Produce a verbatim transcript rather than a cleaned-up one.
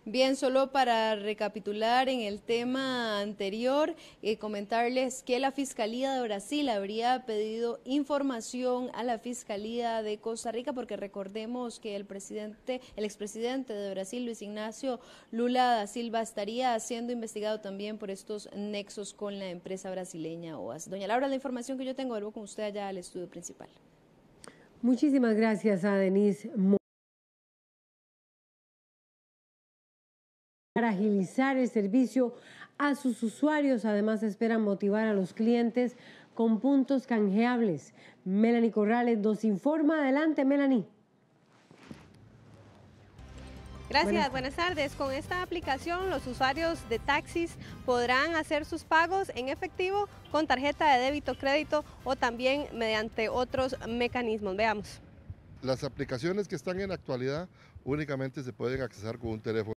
Bien, solo para recapitular en el tema anterior, eh, comentarles que la Fiscalía de Brasil habría pedido información a la Fiscalía de Costa Rica, porque recordemos que el presidente, el expresidente de Brasil, Luis Ignacio Lula da Silva, estaría siendo investigado también por estos nexos con la empresa brasileña O A S. Doña Laura, la información que yo tengo, vuelvo con usted allá al estudio principal. Muchísimas gracias a Denise. Para agilizar el servicio a sus usuarios, además esperan motivar a los clientes con puntos canjeables. Melanie Corrales nos informa. Adelante, Melanie. Gracias, buenas tardes. Con esta aplicación los usuarios de taxis podrán hacer sus pagos en efectivo con tarjeta de débito, crédito o también mediante otros mecanismos. Veamos. Las aplicaciones que están en la actualidad únicamente se pueden accesar con un teléfono